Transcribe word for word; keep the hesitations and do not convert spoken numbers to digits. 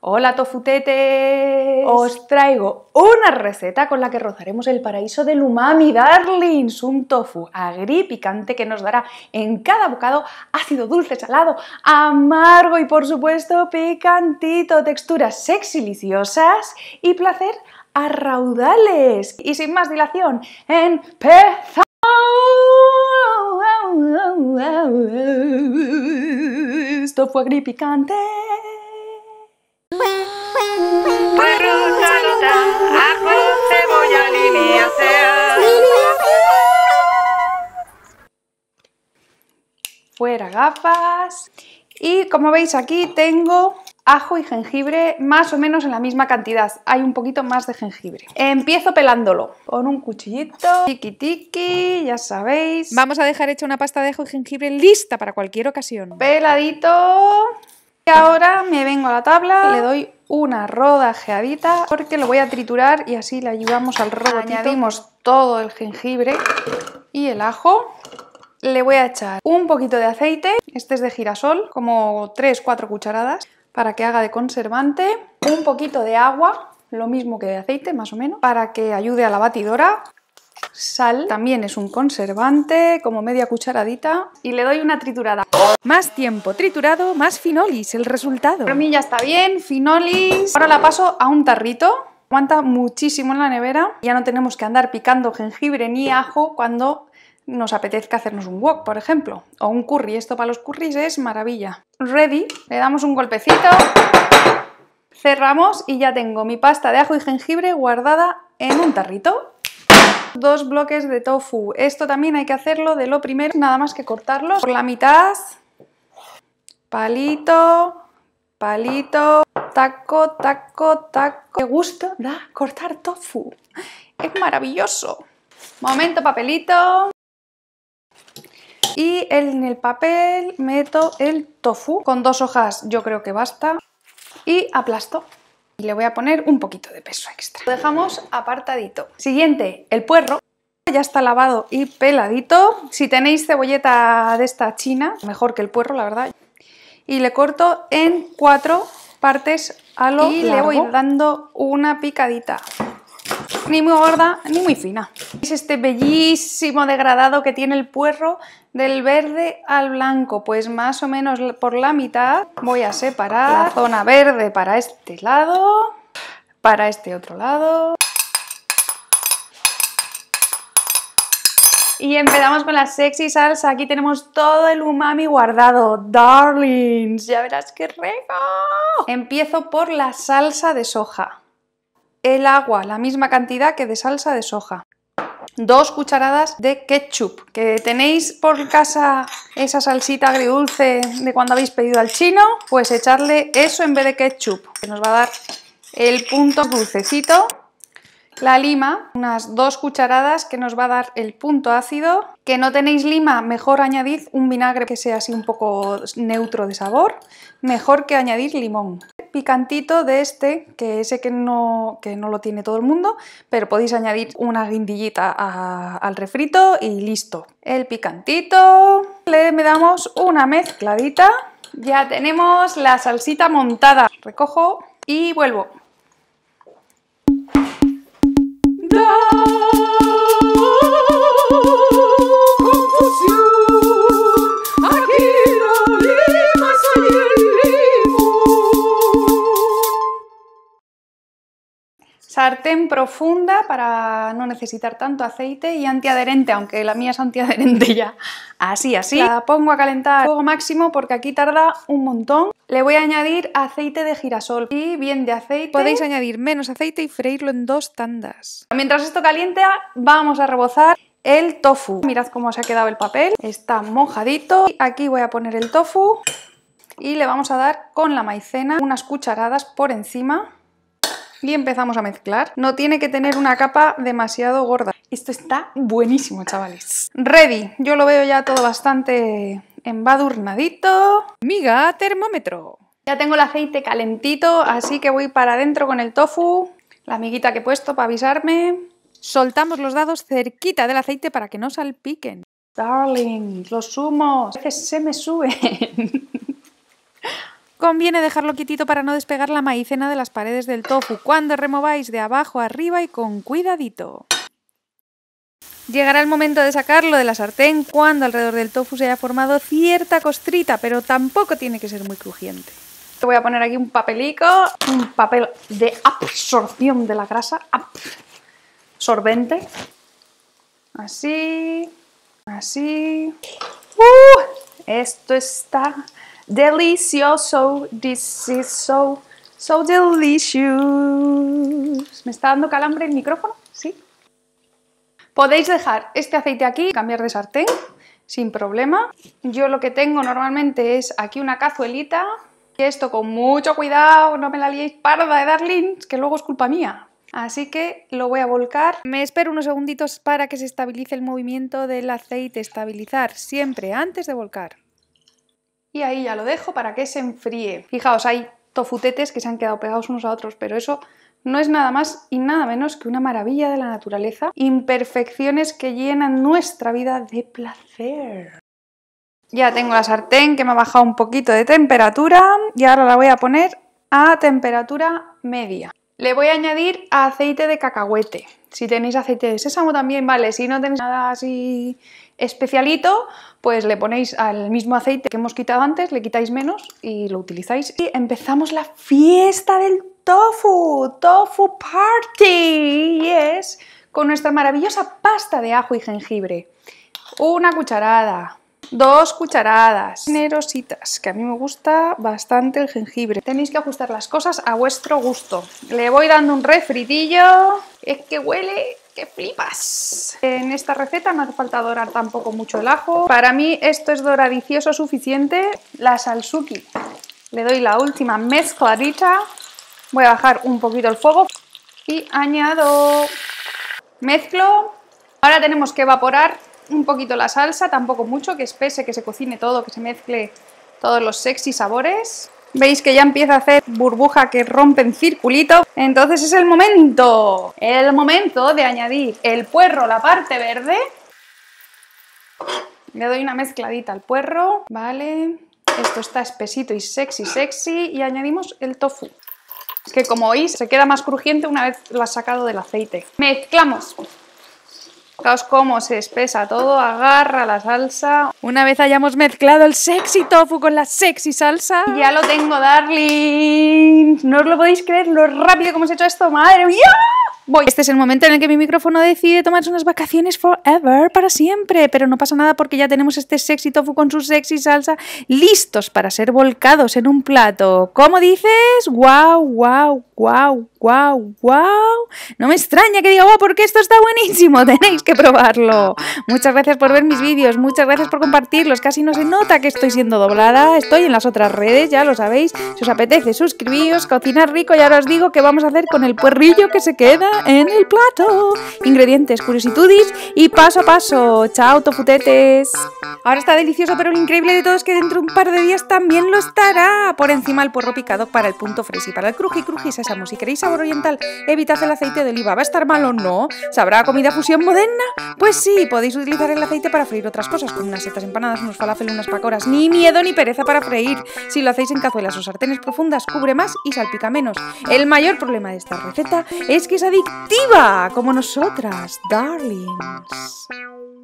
Hola tofutetes, os traigo una receta con la que rozaremos el paraíso del umami, darlings, un tofu agripicante que nos dará en cada bocado ácido, dulce, salado, amargo y por supuesto picantito, texturas sexiliciosas y placer a raudales. Y sin más dilación, ¡empezamos! Tofu agripicante. Puerro, salsa, ajo, cebolla, liliacea. Fuera gafas. Y como veis aquí tengo ajo y jengibre más o menos en la misma cantidad. Hay un poquito más de jengibre. Empiezo pelándolo con un cuchillito. Tiki tiki, ya sabéis. Vamos a dejar hecha una pasta de ajo y jengibre lista para cualquier ocasión. Peladito. Y ahora me vengo a la tabla, le doy una rodajeadita porque lo voy a triturar y así le ayudamos al robotito. Añadimos todo el jengibre y el ajo. Le voy a echar un poquito de aceite, este es de girasol, como tres cuatro cucharadas para que haga de conservante. Un poquito de agua, lo mismo que de aceite más o menos, para que ayude a la batidora. Sal, también es un conservante, como media cucharadita, y le doy una triturada. Más tiempo triturado, más finolis, el resultado. Para mí ya está bien, finolis. Ahora la paso a un tarrito. Aguanta muchísimo en la nevera. Ya no tenemos que andar picando jengibre ni ajo cuando nos apetezca hacernos un wok, por ejemplo, o un curry. Esto para los currys es maravilla. Ready, le damos un golpecito, cerramos y ya tengo mi pasta de ajo y jengibre guardada en un tarrito. Dos bloques de tofu. Esto también hay que hacerlo de lo primero, nada más que cortarlos por la mitad. Palito, palito, taco, taco, taco. Qué gusto da cortar tofu. Es maravilloso. Momento papelito. Y en el papel meto el tofu. Con dos hojas yo creo que basta. Y aplasto. Y le voy a poner un poquito de peso extra. Lo dejamos apartadito. Siguiente, el puerro. Ya está lavado y peladito. Si tenéis cebolleta de esta china, mejor que el puerro, la verdad. Y le corto en cuatro partes a lo y largo. Le voy dando una picadita. Ni muy gorda ni muy fina. Es este bellísimo degradado que tiene el puerro del verde al blanco. Pues más o menos por la mitad voy a separar la zona verde para este lado, para este otro lado. Y empezamos con la sexy salsa. Aquí tenemos todo el umami guardado. Darlings, ya verás qué rico. Empiezo por la salsa de soja. El agua, la misma cantidad que de salsa de soja. Dos cucharadas de ketchup. Que tenéis por casa esa salsita agridulce de cuando habéis pedido al chino, pues echarle eso en vez de ketchup, que nos va a dar el punto dulcecito. La lima, unas dos cucharadas que nos va a dar el punto ácido. Que no tenéis lima, mejor añadid un vinagre que sea así un poco neutro de sabor. Mejor que añadir limón. Picantito de este, que sé que no, que no lo tiene todo el mundo, pero podéis añadir una guindillita a, al refrito y listo. El picantito. Le damos una mezcladita. Ya tenemos la salsita montada. Recojo y vuelvo. Sartén profunda para no necesitar tanto aceite y antiadherente, aunque la mía es antiadherente ya. Así, así. La pongo a calentar a fuego máximo porque aquí tarda un montón. Le voy a añadir aceite de girasol y bien de aceite. Podéis añadir menos aceite y freírlo en dos tandas. Mientras esto calienta, vamos a rebozar el tofu. Mirad cómo se ha quedado el papel. Está mojadito. Aquí voy a poner el tofu y le vamos a dar con la maicena unas cucharadas por encima. Y empezamos a mezclar. No tiene que tener una capa demasiado gorda. Esto está buenísimo, chavales. Ready. Yo lo veo ya todo bastante embadurnadito. Miga, termómetro. Ya tengo el aceite calentito, así que voy para adentro con el tofu. La amiguita que he puesto para avisarme. Soltamos los dados cerquita del aceite para que no salpiquen. Darling, los humos. A veces se me suben. Conviene dejarlo quietito para no despegar la maicena de las paredes del tofu cuando remováis de abajo a arriba y con cuidadito. Llegará el momento de sacarlo de la sartén cuando alrededor del tofu se haya formado cierta costrita, pero tampoco tiene que ser muy crujiente. Voy a poner aquí un papelico, un papel de absorción de la grasa, absorbente. Así, así. Uh, esto está delicioso. This is so, so delicious. ¿Me está dando calambre el micrófono? Sí. Podéis dejar este aceite aquí, cambiar de sartén, sin problema. Yo lo que tengo normalmente es aquí una cazuelita. Y esto con mucho cuidado, no me la liéis parda de darlings, que luego es culpa mía. Así que lo voy a volcar. Me espero unos segunditos para que se estabilice el movimiento del aceite. Estabilizar siempre antes de volcar. Y ahí ya lo dejo para que se enfríe. Fijaos, hay tofutetes que se han quedado pegados unos a otros, pero eso no es nada más y nada menos que una maravilla de la naturaleza. Imperfecciones que llenan nuestra vida de placer. Ya tengo la sartén que me ha bajado un poquito de temperatura y ahora la voy a poner a temperatura media. Le voy a añadir aceite de cacahuete. Si tenéis aceite de sésamo también vale. Si no tenéis nada así especialito, pues le ponéis al mismo aceite que hemos quitado antes, le quitáis menos y lo utilizáis. Y empezamos la fiesta del tofu. Tofu party. Yes. Con nuestra maravillosa pasta de ajo y jengibre. Una cucharada. Dos cucharadas generositas, que a mí me gusta bastante el jengibre. Tenéis que ajustar las cosas a vuestro gusto. Le voy dando un refritillo. Es que huele que flipas. En esta receta no hace falta dorar tampoco mucho el ajo. Para mí esto es doradicioso suficiente. La salsuki. Le doy la última mezcladita. Voy a bajar un poquito el fuego y añado. Mezclo. Ahora tenemos que evaporar un poquito la salsa, tampoco mucho, que espese, que se cocine todo, que se mezcle todos los sexy sabores. Veis que ya empieza a hacer burbuja que rompe en circulito. Entonces es el momento, el momento de añadir el puerro, la parte verde. Le doy una mezcladita al puerro, vale. Esto está espesito y sexy, sexy. Y añadimos el tofu, que como veis se queda más crujiente una vez lo has sacado del aceite. Mezclamos. Fijaos cómo se espesa todo, agarra la salsa. Una vez hayamos mezclado el sexy tofu con la sexy salsa... Ya lo tengo, darling. No os lo podéis creer lo rápido que hemos hecho esto, madre mía. Voy. Este es el momento en el que mi micrófono decide tomarse unas vacaciones forever, para siempre. Pero no pasa nada porque ya tenemos este sexy tofu con su sexy salsa listos para ser volcados en un plato. ¿Cómo dices? ¡Guau, guau, guau, guau, guau! No me extraña que diga guau porque esto está buenísimo. Tenéis que probarlo. Muchas gracias por ver mis vídeos, muchas gracias por compartirlos. Casi no se nota que estoy siendo doblada. Estoy en las otras redes, ya lo sabéis. Si os apetece, suscribíos, cocinar rico. Y ahora os digo qué vamos a hacer con el puerrillo que se queda en el plato. Ingredientes, curiositudis y paso a paso. Chao, tofutetes. Ahora está delicioso, pero lo increíble de todo es que dentro de un par de días también lo estará. Por encima el puerro picado para el punto fresco y para el cruji cruji sésamo. Si queréis sabor oriental, evitad el aceite de oliva. ¿Va a estar mal o no? ¿Sabrá a comida fusión moderna? Pues sí, podéis utilizar el aceite para freír otras cosas, como unas setas empanadas, unos falafel, unas pakoras. Ni miedo ni pereza para freír. Si lo hacéis en cazuelas o sartenes profundas, cubre más y salpica menos. El mayor problema de esta receta es que es adictiva, como nosotras, darlings.